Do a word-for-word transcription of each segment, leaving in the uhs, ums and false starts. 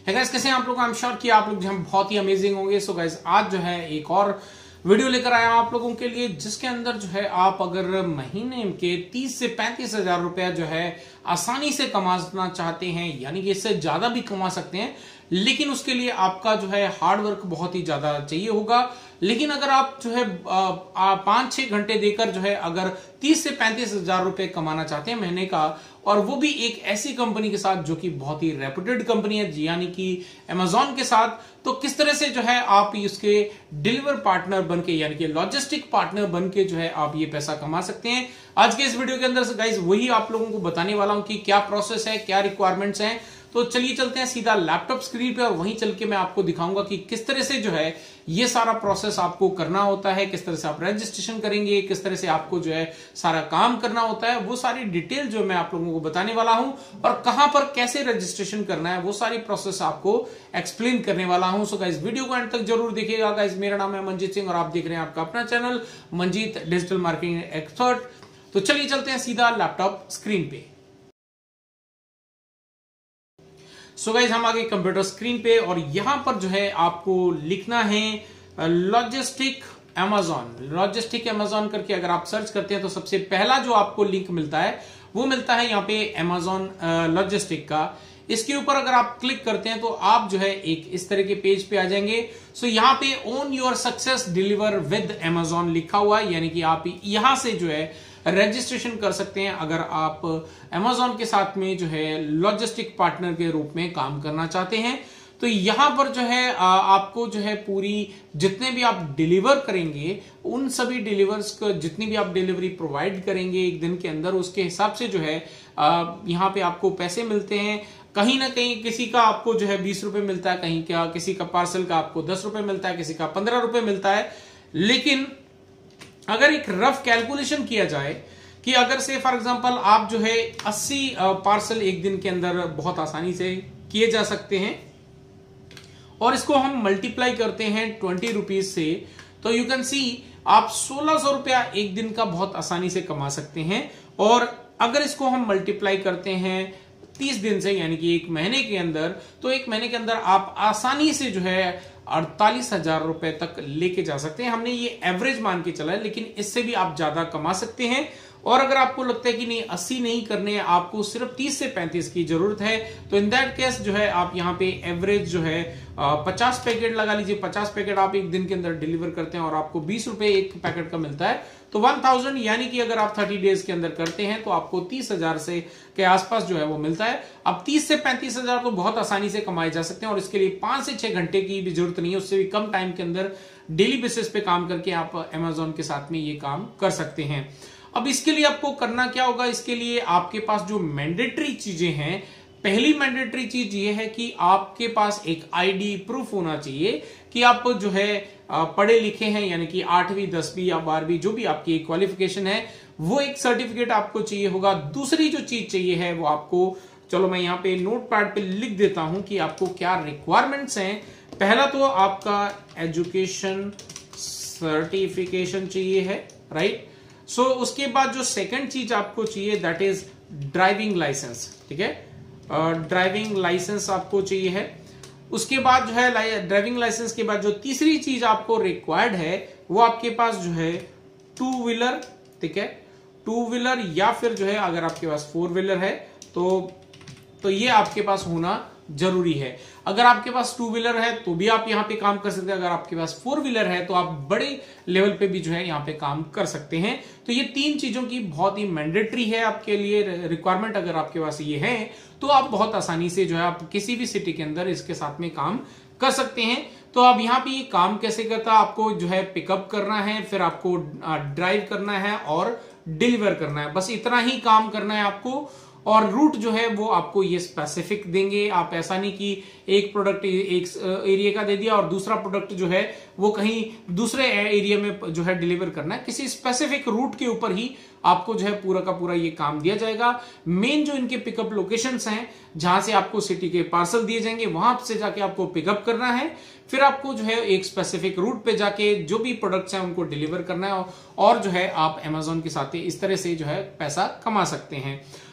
है गाइस, कैसे हैं आप लोग? आई एम श्योर कि आप लोग जो हैं बहुत ही अमेजिंग होंगे। सो गाइस, आज जो है एक और वीडियो लेकर आया हूं आप लोगों के लिए, जिसके अंदर जो है आप अगर महीने के तीस से पैंतीस हजार रुपया जो है आसानी से कमाना चाहते हैं, यानी कि इससे ज्यादा भी कमा सकते हैं, लेकिन उसके लिए आपका जो है हार्ड वर्क बहुत ही ज्यादा चाहिए होगा। लेकिन अगर आप जो है पांच छह घंटे देकर जो है अगर तीस से पैंतीस हजार रुपए कमाना चाहते हैं महीने का, और वो भी एक ऐसी कंपनी के साथ जो कि बहुत ही रेपुटेड कंपनी है, यानी कि अमेजॉन के साथ, तो किस तरह से जो है आप इसके डिलीवर पार्टनर बनके, यानी कि लॉजिस्टिक पार्टनर बनके जो है आप ये पैसा कमा सकते हैं। आज के इस वीडियो के अंदर गाइस वही आप लोगों को बताने वाला हूं कि क्या प्रोसेस है, क्या रिक्वायरमेंट्स हैं। तो चलिए चलते हैं सीधा लैपटॉप स्क्रीन पे और वहीं चल के मैं आपको दिखाऊंगा कि किस तरह से जो है ये सारा प्रोसेस आपको करना होता है, किस तरह से आप रजिस्ट्रेशन करेंगे, किस तरह से आपको जो है सारा काम करना होता है। वो सारी डिटेल जो मैं आप लोगों को बताने वाला हूं, और कहां पर कैसे रजिस्ट्रेशन करना है वो सारी प्रोसेस आपको एक्सप्लेन करने वाला हूं। सो गाइस, वीडियो को अंत तक जरूर देखिएगा। गाइस, मेरा नाम है मंजीत सिंह और आप देख रहे हैं आपका अपना channel Manjeet digital marketing expert. तो चलिए चलते हैं सीधा लैपटॉप स्क्रीन पे। सो गाइस, हम आगे कंप्यूटर स्क्रीन पे, और यहां पर जो है आपको लिखना है लॉजिस्टिक अमेजॉन। लॉजिस्टिक अमेजॉन करके अगर आप सर्च करते हैं तो सबसे पहला जो आपको लिंक मिलता है वो मिलता है यहाँ पे अमेजॉन लॉजिस्टिक का। इसके ऊपर अगर आप क्लिक करते हैं तो आप जो है एक इस तरह के पेज पे आ जाएंगे। सो यहाँ पे own your success deliver with Amazon लिखा हुआ है, यानी कि आप यहां से जो है रजिस्ट्रेशन कर सकते हैं अगर आप अमेजॉन के साथ में जो है लॉजिस्टिक पार्टनर के रूप में काम करना चाहते हैं। तो यहां पर जो है आपको जो है पूरी जितने भी आप डिलीवर करेंगे, उन सभी डिलीवर्स को, जितनी भी आप डिलीवरी प्रोवाइड करेंगे एक दिन के अंदर, उसके हिसाब से जो है यहां पे आपको पैसे मिलते हैं। कहीं ना कहीं किसी का आपको जो है बीस रुपए मिलता है, कहीं क्या किसी का पार्सल का आपको दस रुपए मिलता है, किसी का पंद्रह रुपए मिलता है। लेकिन अगर एक रफ कैलकुलेशन किया जाए कि अगर से फॉर एग्जांपल आप जो है अस्सी पार्सल एक दिन के अंदर बहुत आसानी से किए जा सकते हैं, और इसको हम मल्टीप्लाई करते हैं ट्वेंटी रुपीज से, तो यू कैन सी आप सोलह सौ रुपया एक दिन का बहुत आसानी से कमा सकते हैं। और अगर इसको हम मल्टीप्लाई करते हैं तीस दिन से, यानी कि एक महीने के अंदर, तो एक महीने के अंदर आप आसानी से जो है अड़तालीस हजार रुपए तक लेके जा सकते हैं। हमने ये एवरेज मान के चला है, लेकिन इससे भी आप ज्यादा कमा सकते हैं। और अगर आपको लगता है कि नहीं अस्सी नहीं करने हैं, आपको सिर्फ तीस से पैंतीस की जरूरत है, तो इन दैट केस जो है आप यहाँ पे एवरेज जो है पचास पैकेट लगा लीजिए। पचास पैकेट आप एक दिन के अंदर डिलीवर करते हैं और आपको बीस रुपए एक पैकेट का मिलता है, तो वन थाउजेंड, यानी कि अगर आप थर्टी डेज के अंदर करते हैं तो आपको तीस हजार से के आसपास जो है वो मिलता है। अब तीस से पैंतीस हजार तो बहुत आसानी से कमाए जा सकते हैं, और इसके लिए पांच से छह घंटे की भी जरूरत नहीं है, उससे भी कम टाइम के अंदर डेली बेसिस पे काम करके आप अमेजॉन के साथ में ये काम कर सकते हैं। अब इसके लिए आपको करना क्या होगा? इसके लिए आपके पास जो मैंडेटरी चीजें हैं, पहली मैंडेटरी चीज ये है कि आपके पास एक आईडी प्रूफ होना चाहिए कि आप जो है पढ़े लिखे हैं, यानी कि आठवीं दसवीं या बारहवीं जो भी आपकी क्वालिफिकेशन है, वो एक सर्टिफिकेट आपको चाहिए होगा। दूसरी जो चीज चाहिए है वो आपको, चलो मैं यहाँ पे नोट पैड पे लिख देता हूं कि आपको क्या रिक्वायरमेंट्स हैं। पहला तो आपका एजुकेशन सर्टिफिकेशन चाहिए है, राइट। सो so, उसके बाद जो सेकंड चीज आपको चाहिए दैट इज ड्राइविंग लाइसेंस, ठीक है। ड्राइविंग uh, लाइसेंस आपको चाहिए है। उसके बाद जो है ड्राइविंग लाइसेंस के बाद जो तीसरी चीज आपको रिक्वायर्ड है वो आपके पास जो है टू व्हीलर, ठीक है। टू व्हीलर या फिर जो है अगर आपके पास फोर व्हीलर है तो तो ये आपके पास होना जरूरी है। अगर आपके पास टू व्हीलर है तो भी आप यहाँ पे काम कर सकते हैं, अगर आपके पास फोर व्हीलर है तो आप बड़े लेवल पे भी जो है यहाँ पे काम कर सकते हैं। तो ये तीन चीजों की बहुत ही मैंडेटरी है आपके लिए रिक्वायरमेंट। अगर आपके पास ये है तो आप बहुत आसानी से जो है आप किसी भी सिटी के अंदर इसके साथ में काम कर सकते हैं। तो अब यहाँ पे ये काम कैसे करता है? आपको जो है पिकअप करना है, फिर आपको ड्राइव करना है और डिलीवर करना है, बस इतना ही काम करना है आपको। और रूट जो है वो आपको ये स्पेसिफिक देंगे। आप ऐसा नहीं कि एक प्रोडक्ट एक एरिया का दे दिया और दूसरा प्रोडक्ट जो है वो कहीं दूसरे एरिया में जो है डिलीवर करना है। किसी स्पेसिफिक रूट के ऊपर ही आपको जो है पूरा का पूरा ये काम दिया जाएगा। मेन जो इनके पिकअप लोकेशंस हैं, जहां से आपको सिटी के पार्सल दिए जाएंगे, वहां से जाके आपको पिकअप करना है, फिर आपको जो है एक स्पेसिफिक रूट पे जाके जो भी प्रोडक्ट्स हैं उनको डिलीवर करना है, और जो है आप अमेजॉन के साथ इस तरह से जो है पैसा कमा सकते हैं।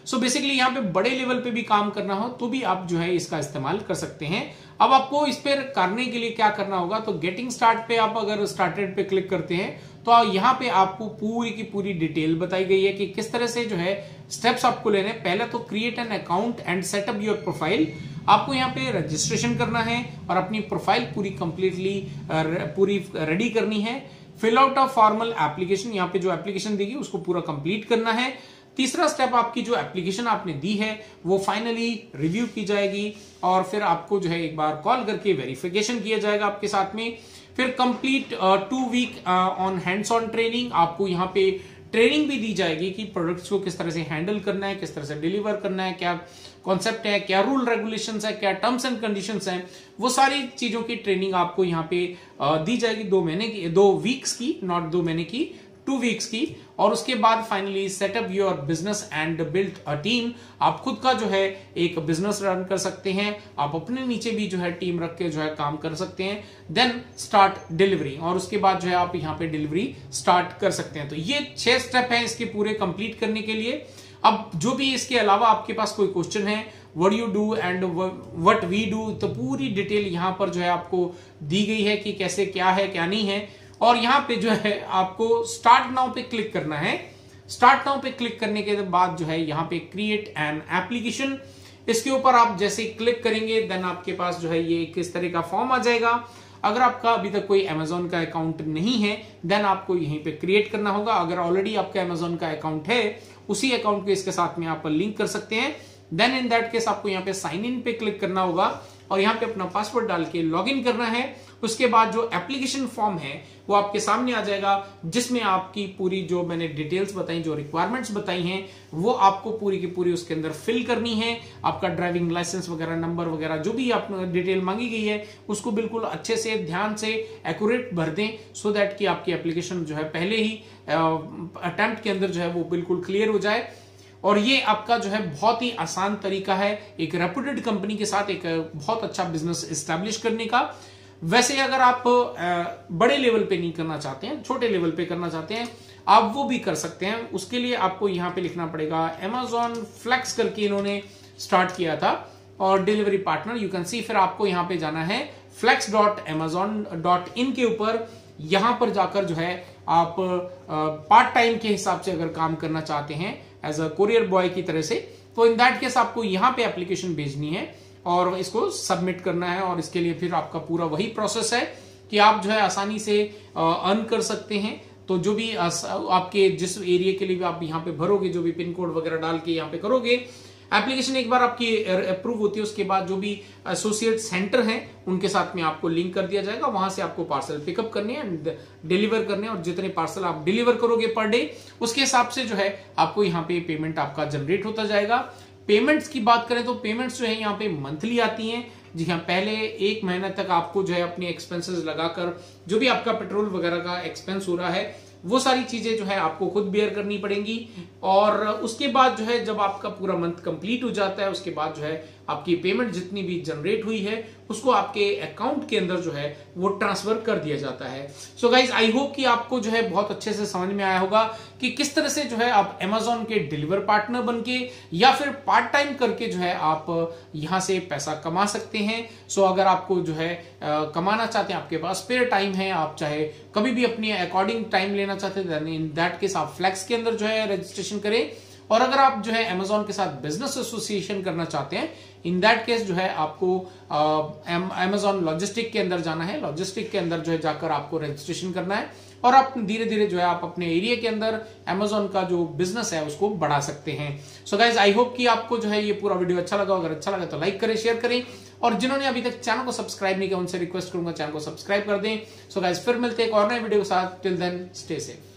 सो बेसिकली यहाँ पे बड़े लेवल पे भी काम करना हो तो भी आप जो है इसका इस्तेमाल कर सकते हैं। अब आपको इस पर करने के लिए क्या करना होगा, तो गेटिंग स्टार्ट पे आप अगर स्टार्टेड पे क्लिक करते हैं तो यहाँ पे आपको पूरी की पूरी डिटेल बताई गई है कि किस तरह से जो है स्टेप्स आपको लेने हैं। पहले तो create an account and set up your profile, आपको यहाँ पे रजिस्ट्रेशन करना है और अपनी प्रोफाइल पूरी कंप्लीटली पूरी रेडी करनी है। Fill out a formal application, यहाँ पे जो एप्लीकेशन देगी उसको पूरा कंप्लीट करना है। तीसरा स्टेप, आपकी जो एप्लीकेशन आपने दी है वो फाइनली रिव्यू की जाएगी और फिर आपको जो है एक बार कॉल करके वेरिफिकेशन किया जाएगा आपके साथ में। फिर complete two week on hands on training, आपको यहाँ पे ट्रेनिंग भी दी जाएगी कि प्रोडक्ट्स को किस तरह से हैंडल करना है, किस तरह से डिलीवर करना है, क्या कॉन्सेप्ट है, क्या रूल रेगुलेशंस है, क्या टर्म्स एंड कंडीशंस हैं, वो सारी चीजों की ट्रेनिंग आपको यहाँ पे दी जाएगी दो महीने की, दो वीक्स की, नॉट दो महीने की, टू वीक्स की। और उसके बाद finally set up your business and build a team, आप खुद का जो है एक बिजनेस रन कर सकते हैं, आप अपने नीचे भी जो है टीम रख के जो है काम कर सकते हैं। देन स्टार्ट डिलीवरी, और उसके बाद जो है आप यहाँ पे डिलीवरी स्टार्ट कर सकते हैं। तो ये छह स्टेप है इसके पूरे कंप्लीट करने के लिए। अब जो भी इसके अलावा आपके पास कोई क्वेश्चन है, what you do and what we do, तो पूरी डिटेल यहाँ पर जो है आपको दी गई है कि कैसे क्या है क्या नहीं है। और यहाँ पे जो है आपको स्टार्ट नाउ पे क्लिक करना है। स्टार्ट नाउ पे क्लिक करने के बाद जो है यहाँ पे क्रिएट एन एप्लीकेशन, इसके ऊपर आप जैसे क्लिक करेंगे देन आपके पास जो है ये किस तरह का फॉर्म आ जाएगा। अगर आपका अभी तक कोई अमेजोन का अकाउंट नहीं है देन आपको यहीं पे क्रिएट करना होगा। अगर ऑलरेडी आपका अमेजोन का अकाउंट है उसी अकाउंट को इसके साथ में आप लिंक कर सकते हैं। देन इन दैट केस आपको यहाँ पे साइन इन पे क्लिक करना होगा और यहाँ पे अपना पासवर्ड डाल के लॉग इन करना है। उसके बाद जो एप्लीकेशन फॉर्म है वो आपके सामने आ जाएगा, जिसमें आपकी पूरी जो मैंने डिटेल्स बताई, जो रिक्वायरमेंट्स बताई हैं, वो आपको पूरी की पूरी उसके अंदर फिल करनी है। आपका ड्राइविंग लाइसेंस वगैरह, नंबर वगैरह जो भी आप डिटेल मांगी गई है उसको बिल्कुल अच्छे से ध्यान से एक्यूरेट भर दें, सो दैट कि आपकी एप्लीकेशन जो है पहले ही अटेम्प्ट के अंदर जो है वो बिल्कुल क्लियर हो जाए। और ये आपका जो है बहुत ही आसान तरीका है एक रेप्यूटेड कंपनी के साथ एक बहुत अच्छा बिजनेस एस्टैब्लिश करने का। वैसे अगर आप बड़े लेवल पे नहीं करना चाहते हैं, छोटे लेवल पे करना चाहते हैं, आप वो भी कर सकते हैं। उसके लिए आपको यहाँ पे लिखना पड़ेगा Amazon Flex करके इन्होंने स्टार्ट किया था और delivery partner you can see. फिर आपको यहाँ पे जाना है flex dot Amazon dot in के ऊपर। यहां पर जाकर जो है आप पार्ट टाइम के हिसाब से अगर काम करना चाहते हैं एज अ कोरियर बॉय की तरह से, तो इन दैट केस आपको यहाँ पे एप्लीकेशन भेजनी है और इसको सबमिट करना है। और इसके लिए फिर आपका पूरा वही प्रोसेस है कि आप जो है आसानी से अर्न कर सकते हैं। तो जो भी आपके जिस एरिया के लिए भी आप यहाँ पे भरोगे, जो भी पिन कोड वगैरह डाल के यहाँ पे करोगे, एप्लीकेशन एक बार आपकी अप्रूव होती है उसके बाद जो भी एसोसिएट सेंटर हैं उनके साथ में आपको लिंक कर दिया जाएगा। वहां से आपको पार्सल पिकअप करने हैं, डिलीवर करने हैं, और जितने पार्सल आप डिलीवर करोगे पर डे उसके हिसाब से जो है आपको यहाँ पे पेमेंट आपका जनरेट होता जाएगा। पेमेंट्स की बात करें तो पेमेंट्स जो है यहाँ पे मंथली आती हैं। जी हाँ, पहले एक महीने तक आपको जो है अपने एक्सपेंसेस लगाकर जो भी आपका पेट्रोल वगैरह का एक्सपेंस हो रहा है वो सारी चीजें जो है आपको खुद बेयर करनी पड़ेंगी। और उसके बाद जो है जब आपका पूरा मंथ कंप्लीट हो जाता है उसके बाद जो है आपकी पेमेंट जितनी भी जनरेट हुई है उसको आपके अकाउंट के अंदर जो है वो ट्रांसफर कर दिया जाता है। सो गाइज आई होप कि आपको जो है बहुत अच्छे से समझ में आया होगा कि किस तरह से जो है आप Amazon के डिलीवर पार्टनर बनके या फिर पार्ट टाइम करके जो है आप यहां से पैसा कमा सकते हैं। सो अगर आपको जो है आ, कमाना चाहते हैं, आपके पास स्पेयर टाइम है, आप चाहे कभी भी अपनी अकॉर्डिंग टाइम लेना चाहते हैं, इन दैट केस आप फ्लेक्स के अंदर जो है रजिस्ट्रेशन करें। और अगर आप जो है Amazon के साथ बिजनेस एसोसिएशन करना चाहते हैं, इन दैट केस जो है आपको Amazon लॉजिस्टिक के अंदर जाना है। लॉजिस्टिक के अंदर जो है जाकर आपको रजिस्ट्रेशन करना है और आप धीरे धीरे जो है आप अपने एरिया के अंदर Amazon का जो बिजनेस है उसको बढ़ा सकते हैं। सो गाइज आई होप कि आपको जो है ये पूरा वीडियो अच्छा लगा। अगर अच्छा लगा तो लाइक करें, शेयर करें, और जिन्होंने अभी तक चैनल को सब्सक्राइब नहीं किया उनसे रिक्वेस्ट करूंगा चैनल को सब्सक्राइब कर दें। सो गाइज फिर मिलते हैं एक और नए वीडियो के साथ। Till then stay safe.